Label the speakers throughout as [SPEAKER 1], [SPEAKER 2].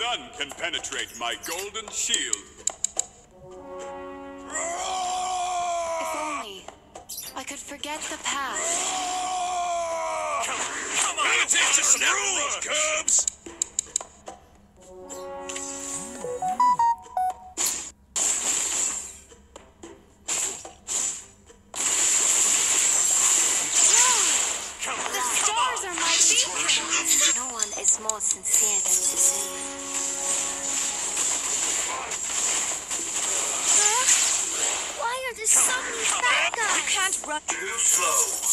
[SPEAKER 1] None can penetrate my golden shield.
[SPEAKER 2] If only I could forget the past.
[SPEAKER 1] Come on, let's take some rules, cubs!
[SPEAKER 2] The stars are my beacon.
[SPEAKER 3] No one is more sincere than to save. Why are there so many bad guys?
[SPEAKER 2] You can't run.
[SPEAKER 1] Flow.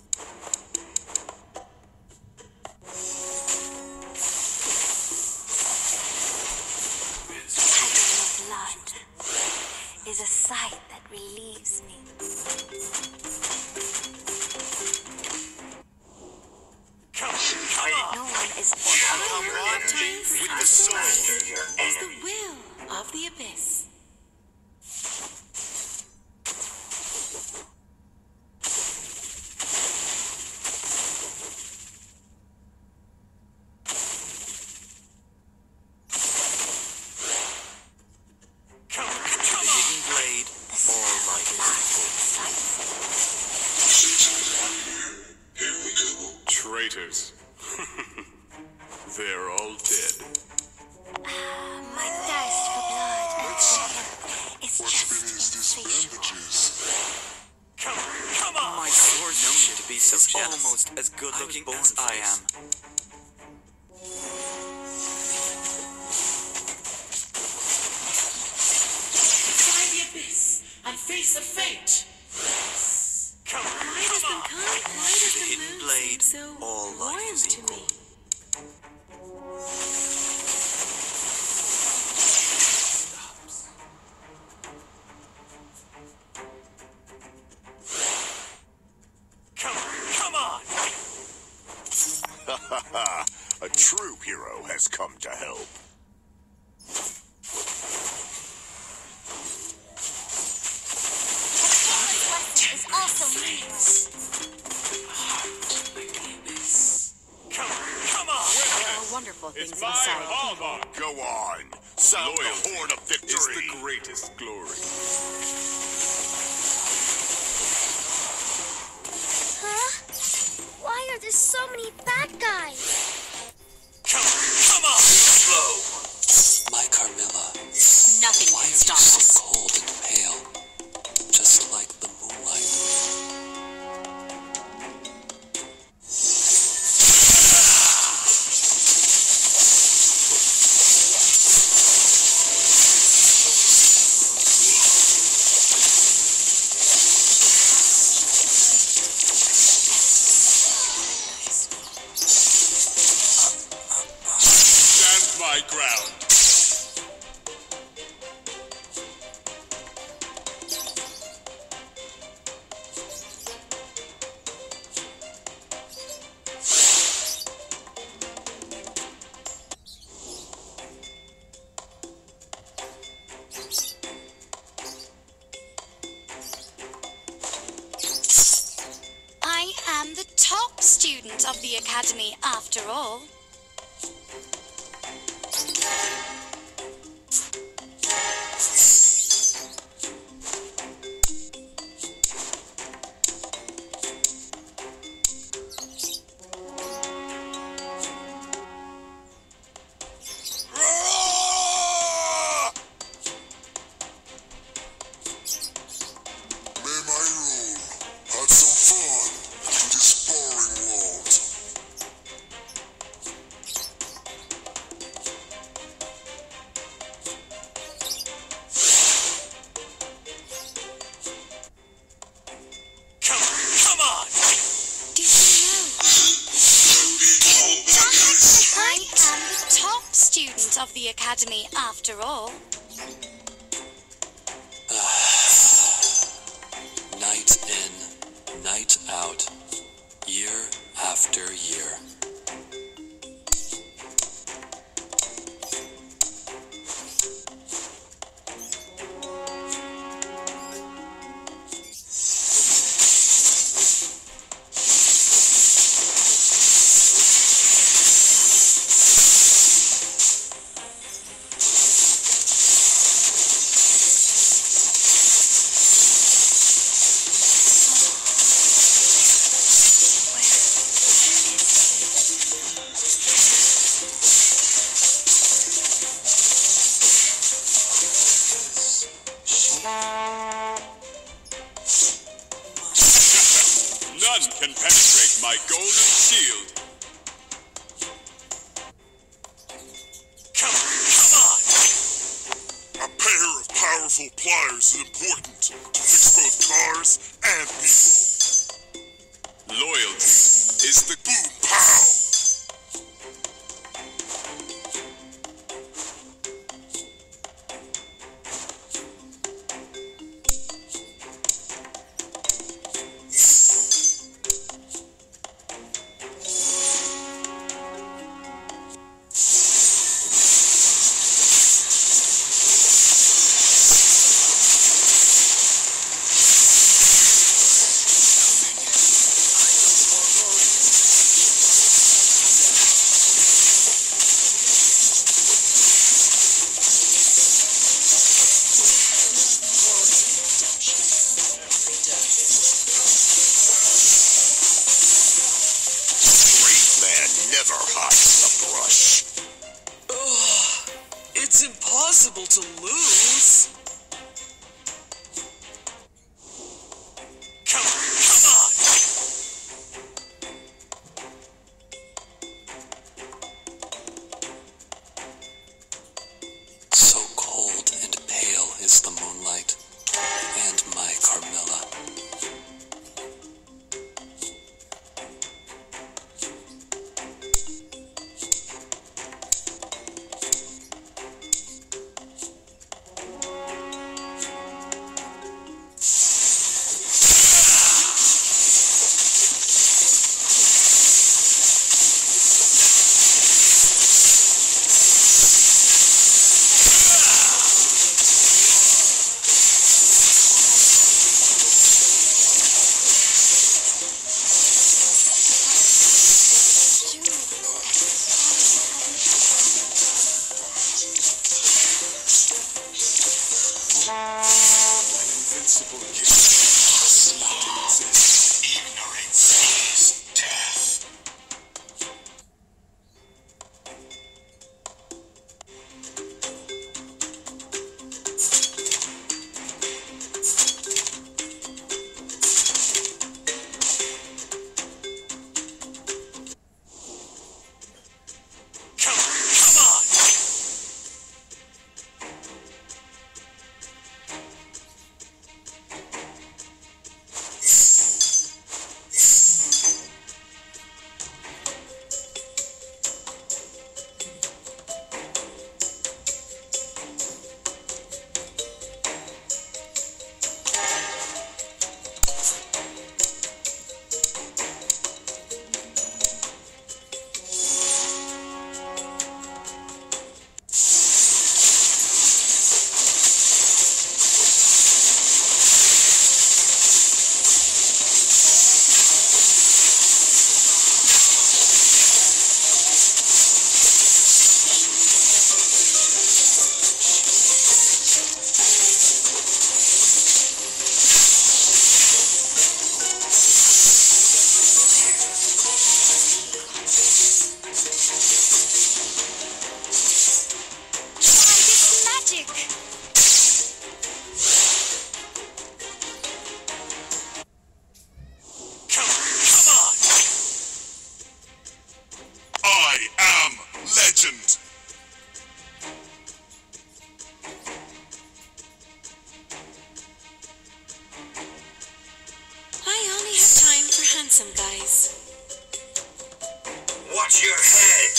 [SPEAKER 3] Blood is a sight that relieves me. No one is
[SPEAKER 1] With the soul.
[SPEAKER 2] Is the will of the abyss.
[SPEAKER 1] Traitors. They're all dead.
[SPEAKER 3] My thirst for blood and fire is just insatiable.
[SPEAKER 1] Come on!
[SPEAKER 4] My sword known to be so jealous. Almost as good looking as I am.
[SPEAKER 5] Try the abyss and face the fate.
[SPEAKER 2] Why does the
[SPEAKER 4] hidden
[SPEAKER 2] moon
[SPEAKER 4] blade,
[SPEAKER 2] seem so
[SPEAKER 4] all life
[SPEAKER 2] warm
[SPEAKER 4] is
[SPEAKER 2] to
[SPEAKER 4] equal.
[SPEAKER 2] me?
[SPEAKER 1] Come on!
[SPEAKER 6] A true hero has come to help.
[SPEAKER 3] Is also meaningless.
[SPEAKER 1] Come on!
[SPEAKER 2] There are wonderful things
[SPEAKER 1] It's my
[SPEAKER 2] inside.
[SPEAKER 1] hallmark.
[SPEAKER 6] Go on, sound the horn of
[SPEAKER 1] It's
[SPEAKER 6] victory.
[SPEAKER 1] the greatest glory.
[SPEAKER 3] Huh? Why are there so many bad guys?
[SPEAKER 1] Come on!
[SPEAKER 4] Slow. My Carmilla.
[SPEAKER 2] Nothing
[SPEAKER 4] Why
[SPEAKER 2] can
[SPEAKER 4] are
[SPEAKER 2] stop
[SPEAKER 4] you so
[SPEAKER 2] us.
[SPEAKER 4] cold and pale? Just like the moonlight.
[SPEAKER 1] Stand my ground.
[SPEAKER 2] I am the top student of the academy after all.
[SPEAKER 6] May my rule add some fun to this boring world.
[SPEAKER 1] Come on!
[SPEAKER 2] Do you know? I am the top student of the academy after all.
[SPEAKER 4] Night in, night out, year after year.
[SPEAKER 1] sun can penetrate my golden shield. Come on!
[SPEAKER 6] A pair of powerful pliers is important to fix both cars and people.
[SPEAKER 1] Loyalty is the
[SPEAKER 6] Boom pow!
[SPEAKER 4] It's impossible to lose.
[SPEAKER 1] Come on!
[SPEAKER 4] So cold and pale is the moonlight, and my Carmilla.
[SPEAKER 1] Invincible gift does not exist. Ignorance is death. Come on!
[SPEAKER 6] Legend!
[SPEAKER 5] I only have time for handsome guys.
[SPEAKER 1] Watch your head!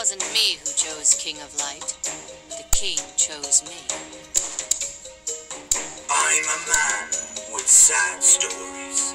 [SPEAKER 7] wasn't me who chose King of Light. The king chose me.
[SPEAKER 1] I'm a man with sad stories.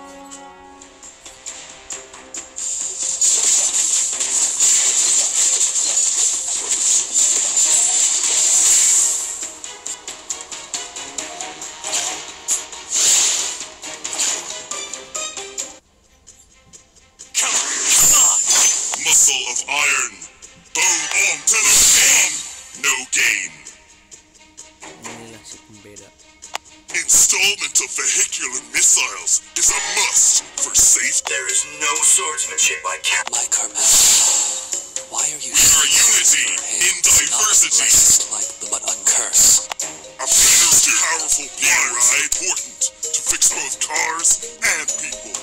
[SPEAKER 6] Muscle of iron, bone on to no gain, no gain.
[SPEAKER 8] Inilah si pembeda.
[SPEAKER 6] Installment of vehicular missiles is a must for safety.
[SPEAKER 1] There is no swordsmanship I can't.
[SPEAKER 4] My Carmilla, why are you
[SPEAKER 6] We are unity in diversity.
[SPEAKER 4] But a curse.
[SPEAKER 6] A better, powerful pliers are important to fix both cars and people.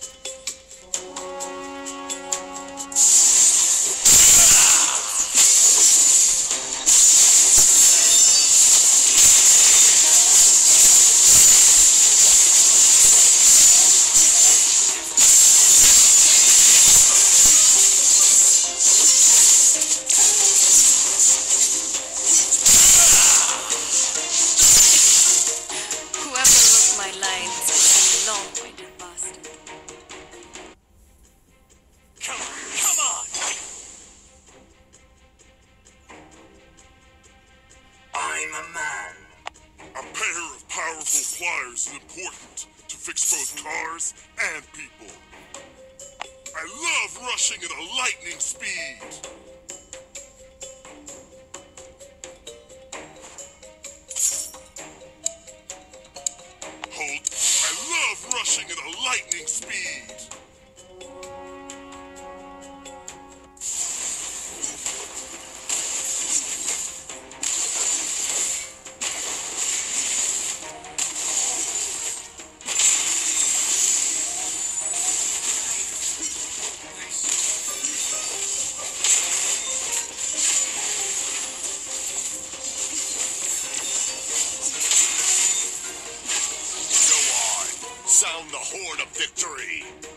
[SPEAKER 3] Whoever wrote my lines is a long-winded bastard.
[SPEAKER 1] Come on! I'm a man.
[SPEAKER 6] A pair of powerful pliers is important to fix both cars and people. I love rushing at a lightning speed. Hold. I love rushing at a lightning speed. Sound the horn of victory!